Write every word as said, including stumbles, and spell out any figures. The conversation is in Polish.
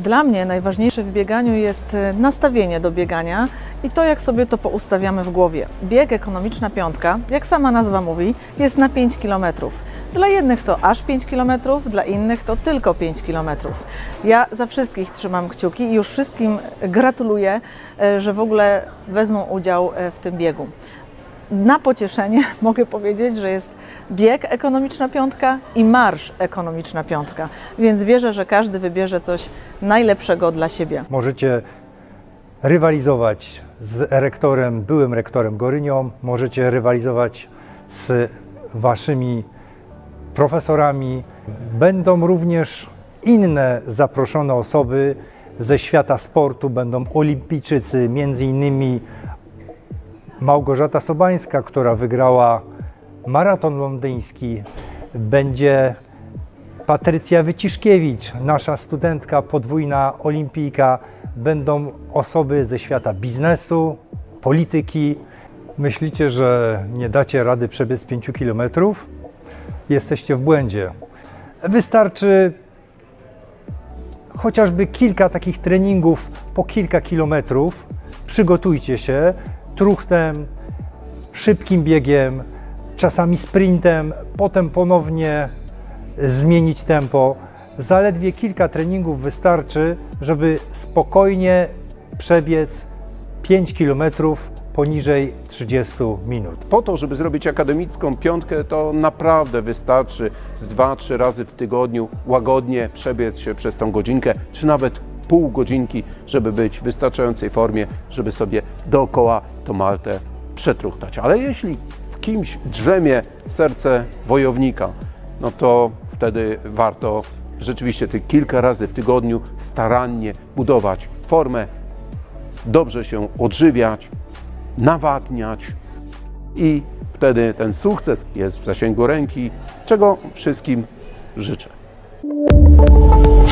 Dla mnie najważniejsze w bieganiu jest nastawienie do biegania i to, jak sobie to poustawiamy w głowie. Bieg Ekonomiczna Piątka, jak sama nazwa mówi, jest na pięć kilometrów. Dla jednych to aż pięć kilometrów, dla innych to tylko pięć kilometrów. Ja za wszystkich trzymam kciuki i już wszystkim gratuluję, że w ogóle wezmą udział w tym biegu. Na pocieszenie mogę powiedzieć, że jest bieg Ekonomiczna Piątka i marsz Ekonomiczna Piątka, więc wierzę, że każdy wybierze coś najlepszego dla siebie. Możecie rywalizować z rektorem, byłym rektorem Gorynią, możecie rywalizować z waszymi profesorami. Będą również inne zaproszone osoby ze świata sportu, będą olimpijczycy, między innymi Małgorzata Sobańska, która wygrała maraton londyński, będzie Patrycja Wyciszkiewicz, nasza studentka, podwójna olimpijka, będą osoby ze świata biznesu, polityki. Myślicie, że nie dacie rady przebiec pięciu kilometrów? Jesteście w błędzie. Wystarczy chociażby kilka takich treningów po kilka kilometrów. Przygotujcie się truchtem, szybkim biegiem, czasami sprintem, potem ponownie zmienić tempo. Zaledwie kilka treningów wystarczy, żeby spokojnie przebiec pięć kilometrów poniżej trzydziestu minut. Po to, żeby zrobić akademicką piątkę, to naprawdę wystarczy z dwa, trzy razy w tygodniu łagodnie przebiec się przez tą godzinkę, czy nawet pół godzinki, żeby być w wystarczającej formie, żeby sobie dookoła tą Maltę przetruchtać. Ale jeśli w kimś drzemie serce wojownika, no to wtedy warto rzeczywiście tych kilka razy w tygodniu starannie budować formę, dobrze się odżywiać, nawadniać i wtedy ten sukces jest w zasięgu ręki, czego wszystkim życzę.